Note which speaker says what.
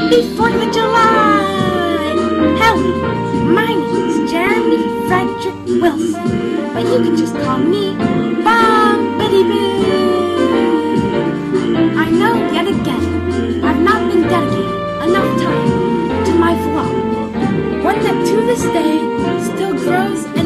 Speaker 1: Happy 4th of July! Howdy, my name's Jeremy Frederick Wilson, but you can just call me Bobbity Boo. I know yet again I've not been dedicated enough time to my vlog, one that to this day still grows